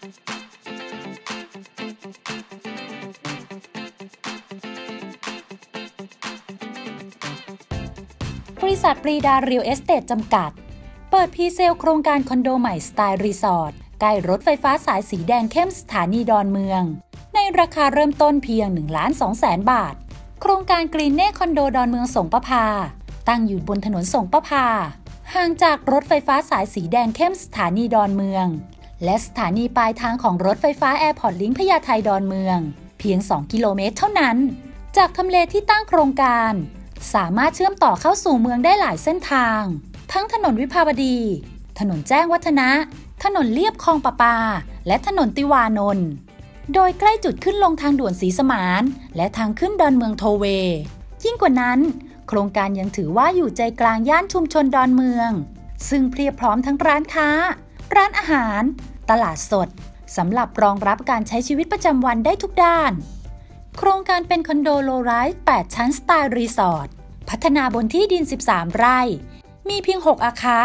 บริษัทปรีดาเรียลเอสเตทจำกัดเปิดพรีเซลโครงการคอนโดใหม่สไตล์รีสอร์ทใกล้รถไฟฟ้าสายสีแดงเข้มสถานีดอนเมืองในราคาเริ่มต้นเพียง 1,200,000 บาทโครงการกรีนเน่คอนโดดอนเมืองสงประภาตั้งอยู่บนถนนสงประภาห่างจากรถไฟฟ้าสายสีแดงเข้มสถานีดอนเมืองและสถานีปลายทางของรถไฟฟ้าแอร์พอร์ตลิงก์พญาไทดอนเมืองเพียง 2 กิโลเมตรเท่านั้นจากทำเลที่ตั้งโครงการสามารถเชื่อมต่อเข้าสู่เมืองได้หลายเส้นทางทั้งถนนวิภาวดีถนนแจ้งวัฒนะถนนเลียบคลองประปาและถนนติวานนท์โดยใกล้จุดขึ้นลงทางด่วนศรีสมานและทางขึ้นดอนเมืองโทเวย์ยิ่งกว่านั้นโครงการยังถือว่าอยู่ใจกลางย่านชุมชนดอนเมืองซึ่งเพียบพร้อมทั้งร้านค้าร้านอาหารตลาดสดสำหรับรองรับการใช้ชีวิตประจำวันได้ทุกด้านโครงการเป็นคอนโดโลไรส์8ชั้นสไตล์รีสอร์ทพัฒนาบนที่ดิน13ไร่มีเพียง6อาคาร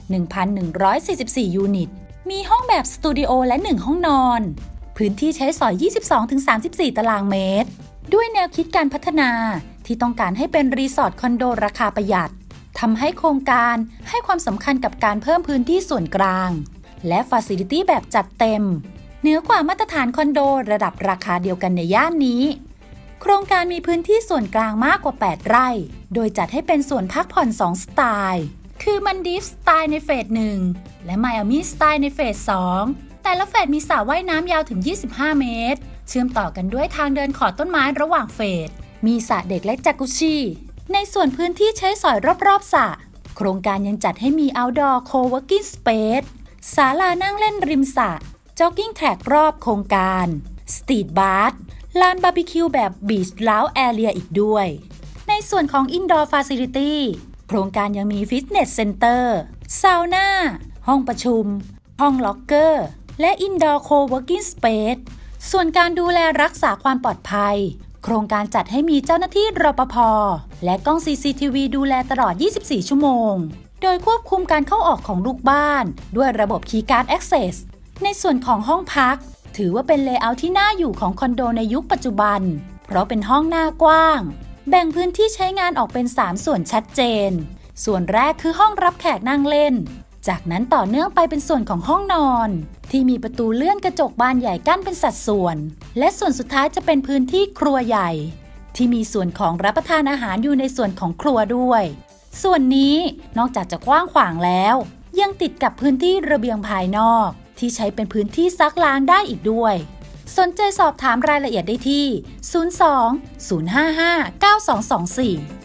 1,144 ยูนิตมีห้องแบบสตูดิโอและ1ห้องนอนพื้นที่ใช้สอย 22-34 ตารางเมตรด้วยแนวคิดการพัฒนาที่ต้องการให้เป็นรีสอร์ทคอนโดราคาประหยัดทำให้โครงการให้ความสำคัญกับการเพิ่มพื้นที่ส่วนกลางและฟาซิลิตี้แบบจัดเต็มเหนือกว่ามาตรฐานคอนโดระดับราคาเดียวกันในย่านนี้โครงการมีพื้นที่ส่วนกลางมากกว่า8ไร่โดยจัดให้เป็นส่วนพักผ่อน2สไตล์คือมันดีฟสไตล์ในเฟส 1และไมอามี่สไตล์ในเฟส 2แต่ละเฟสมีสระว่ายน้ำยาวถึง25 เมตรเชื่อมต่อกันด้วยทางเดินขอดต้นไม้ระหว่างเฟสมีสระเด็กและจากุชิในส่วนพื้นที่ใช้สอยรอบๆสระโครงการยังจัดให้มี Outdoor Co-working Space ศาลานั่งเล่นริมสระจ็อกกิ้งแทร็กรอบโครงการสตรีทบาร์ลานบาร์บีคิวแบบบีชลาวแอเรียอีกด้วยในส่วนของ Indoor Facility โครงการยังมีฟิตเนสเซ็นเตอร์ซาวน่าห้องประชุมห้องล็อกเกอร์และ Indoor Co-working Space ส่วนการดูแลรักษาความปลอดภัยโครงการจัดให้มีเจ้าหน้าที่รปภ.และกล้อง CCTV ดูแลตลอด 24 ชั่วโมงโดยควบคุมการเข้าออกของลูกบ้านด้วยระบบ Keycard Access ในส่วนของห้องพักถือว่าเป็นเลเยอร์ที่น่าอยู่ของคอนโดในยุคปัจจุบันเพราะเป็นห้องหน้ากว้างแบ่งพื้นที่ใช้งานออกเป็น3ส่วนชัดเจนส่วนแรกคือห้องรับแขกนั่งเล่นจากนั้นต่อเนื่องไปเป็นส่วนของห้องนอนที่มีประตูเลื่อนกระจกบานใหญ่กั้นเป็นสัดส่วนและส่วนสุดท้ายจะเป็นพื้นที่ครัวใหญ่ที่มีส่วนของรับประทานอาหารอยู่ในส่วนของครัวด้วยส่วนนี้นอกจากจะกว้างขวางแล้วยังติดกับพื้นที่ระเบียงภายนอกที่ใช้เป็นพื้นที่ซักล้างได้อีกด้วยสนใจสอบถามรายละเอียดได้ที่ 02 055 9224